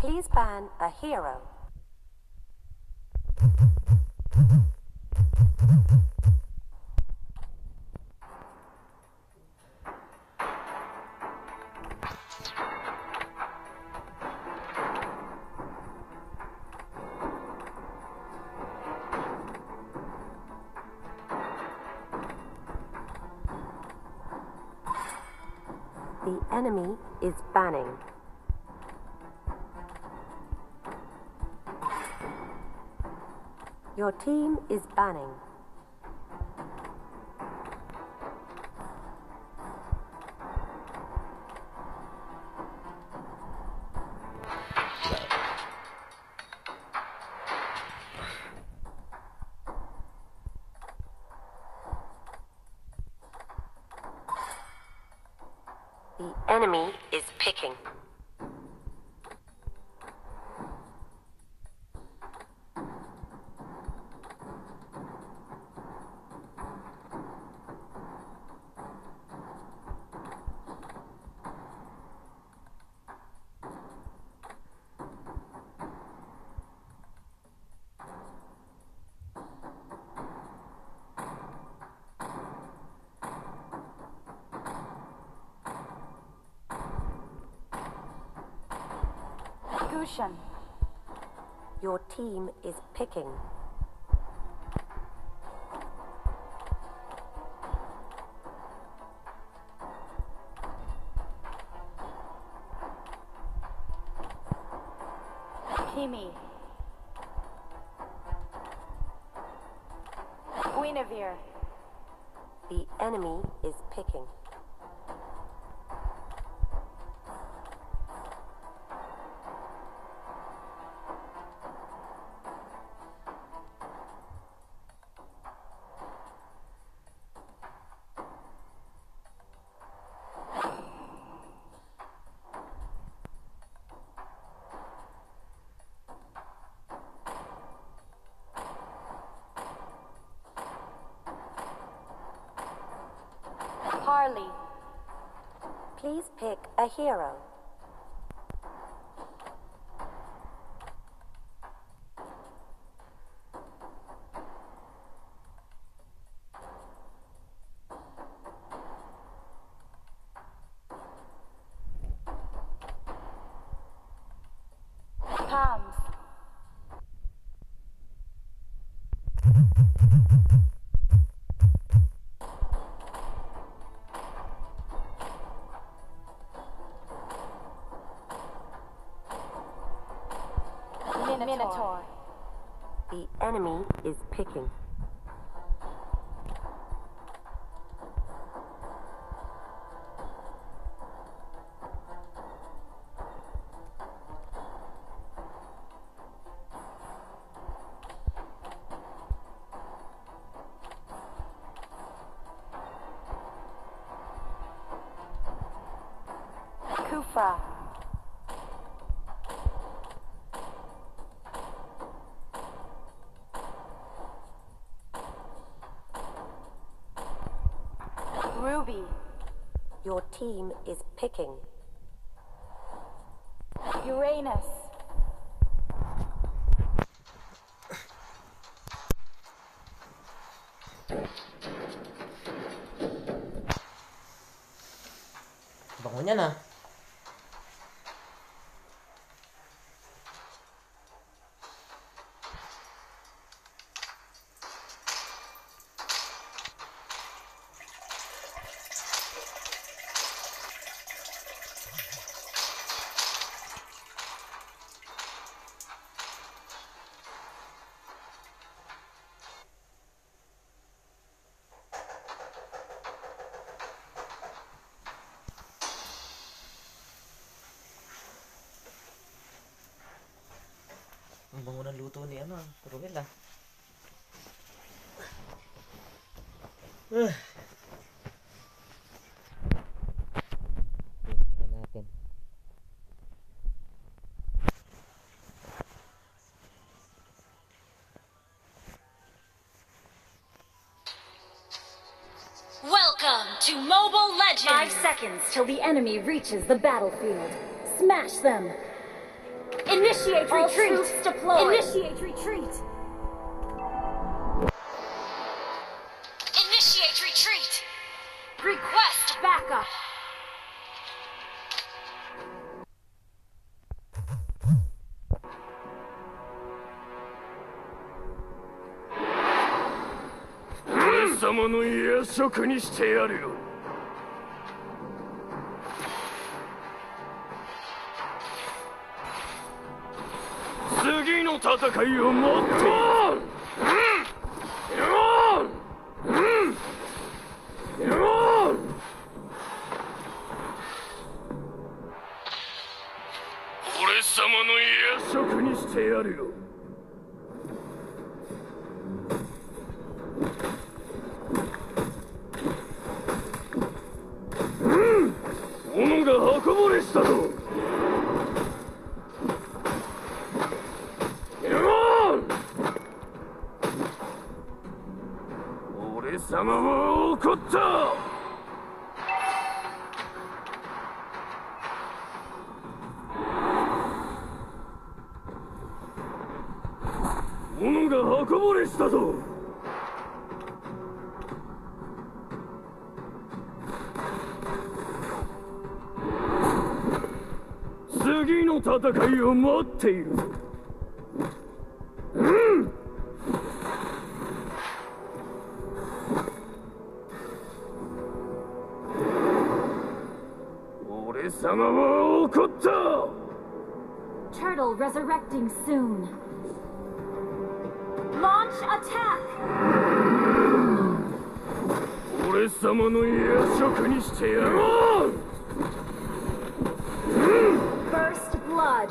Please ban a hero. The enemy is banning. Your team is banning. The enemy is picking. Gushan. Your team is picking. Kimi. Guinevere. The enemy is picking. Harley. Please pick a hero. Palms. Minotaur. The enemy is picking. Kufra. Ruby. Your team is picking. Uranus. Bango niya na. Ang bango ng luto ni Ruel ah. Tingnan natin. Welcome to Mobile Legends! 5 seconds till the enemy reaches the battlefield. Smash them! Initiate All retreat. troops deployed. Initiate retreat. Initiate retreat. Request backup. Turtle resurrecting soon. Launch attack. First blood.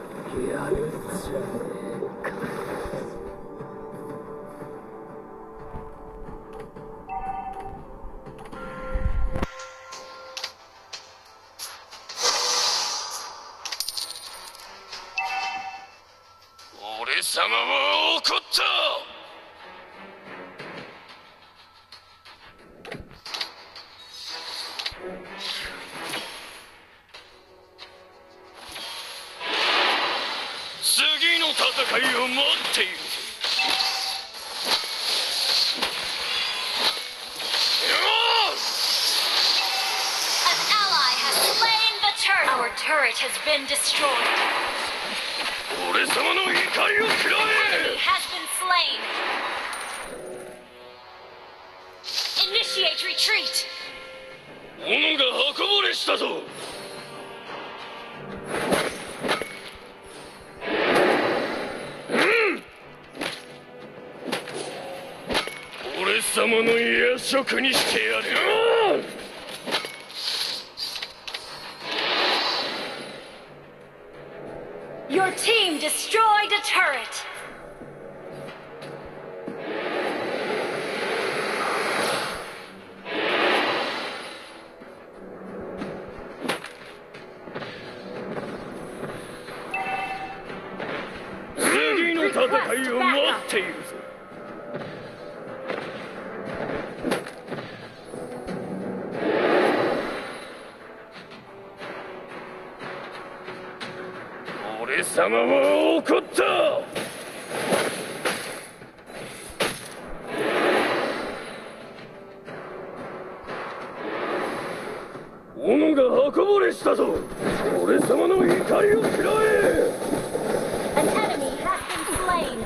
An ally has slain the turret. Our turret has been destroyed. Enemy has been slain. Initiate retreat. 斧が刃こぼれしたぞ。俺様の夜食にしてやる。 Your team destroyed a turret. Backup. 俺様は怒った。斧が刃こぼれしたぞ。俺様の怒りを食らえ。 An enemy has been slain.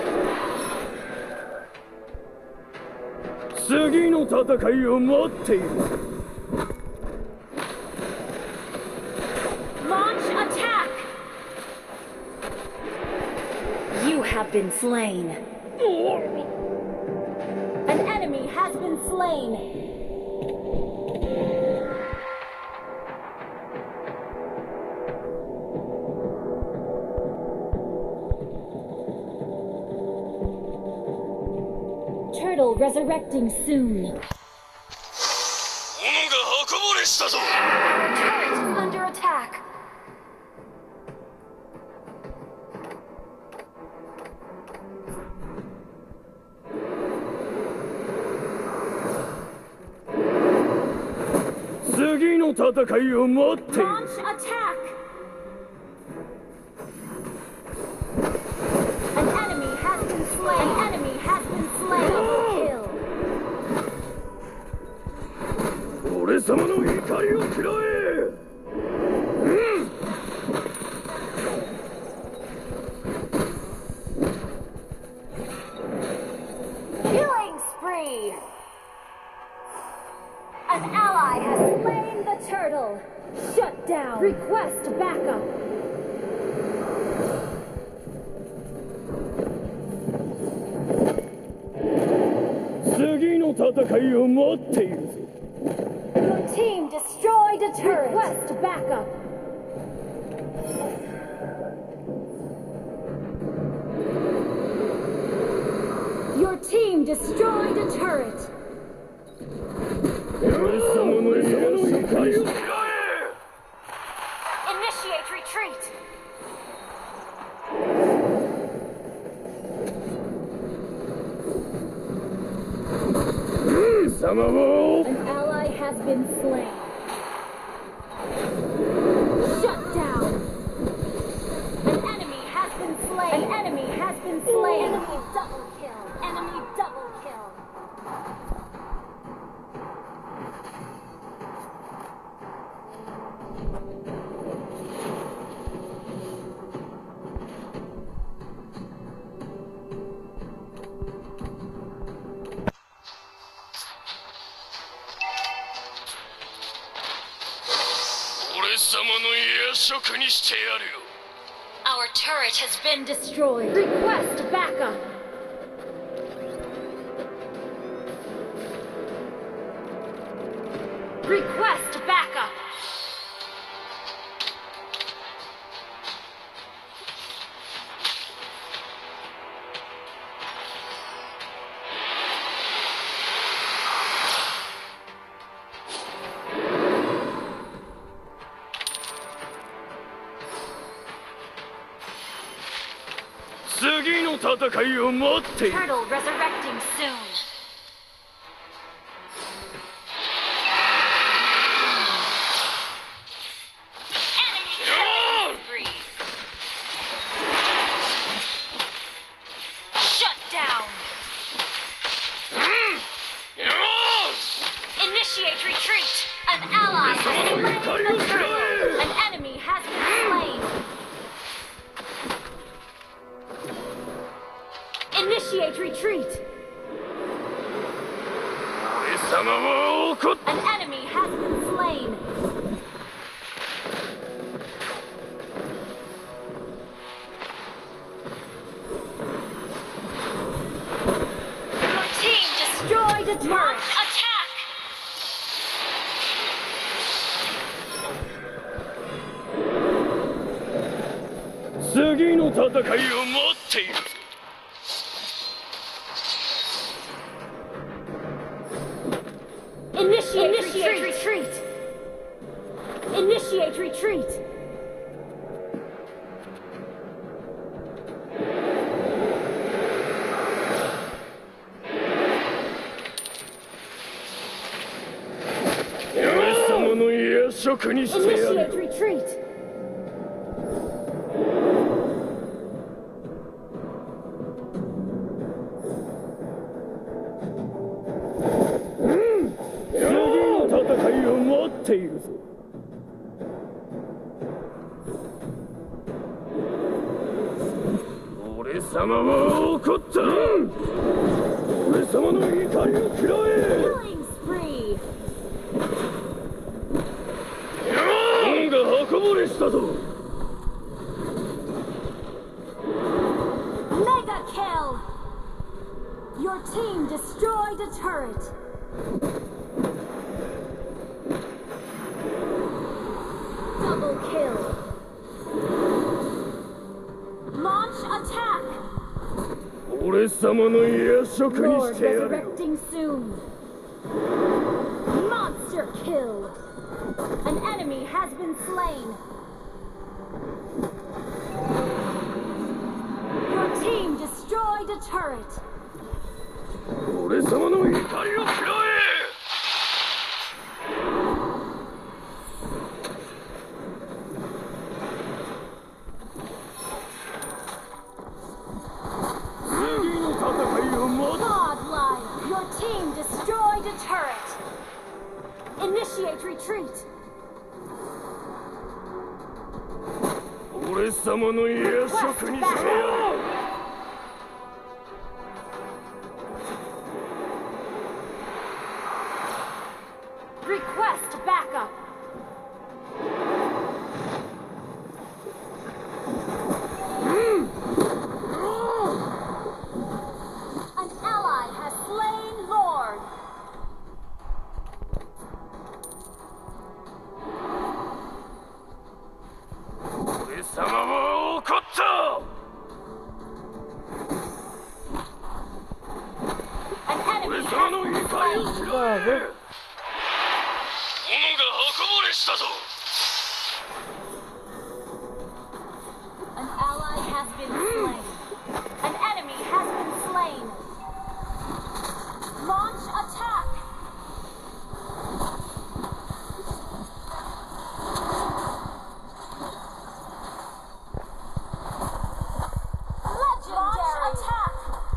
次の戦いを待っている。 Launch attack. You have been slain. An enemy has been slain. Turtle resurrecting soon. 斧が刃こぼれしたぞ。 Turret is under attack. 次の戦いを待っている。 Launch attack. slain. An enemy has been slain. Double kill. 俺様の怒りを食らえ。 Killing spree. An ally has slain the turtle. Shut down. Request backup. Your team destroyed a turret. Request backup. Your team destroyed a turret. 俺様の怒りを食らえ。 Initiate retreat. An ally has been slain. Shut down. An enemy has been slain. An enemy has been slain. Enemy double kill. Enemy double kill. Our turret has been Destroyed. Request backup. Request backup. Turtle resurrecting soon. Enemy killing spree. Shut down. Initiate retreat. An ally has slain the turtle. An enemy has been slain. Initiate retreat. An enemy has been slain. Your team destroyed a turret. Attack! Initiate retreat. Initiate retreat. Initiate retreat. Killing spree. Mega kill. Your team destroyed a turret. Double kill. Launch attack. Lord resurrecting soon. Monster kill. An enemy has been slain. Your team destroyed a turret. 俺様の夜食にしてやる。 Request backup. An ally has slain Lord. 俺様は怒った。 An enemy 俺 has 様の been 怒りを slain. 食らえ。斧が運ばれしたぞ。 An ally has been slain. An enemy has been slain. Launch attack. Legendary. Launch attack.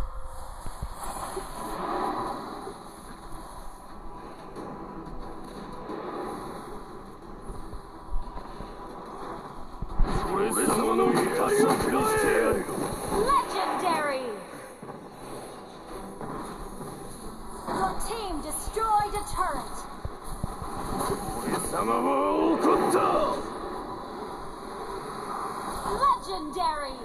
Legendary! Your team destroyed a turret. 俺様は怒った。 Legendary!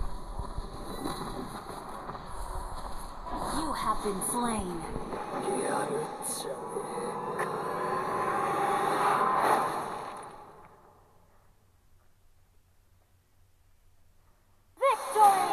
You have been slain. やるっちゃねえか。 Victory!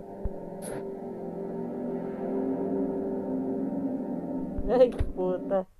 Ay, puta.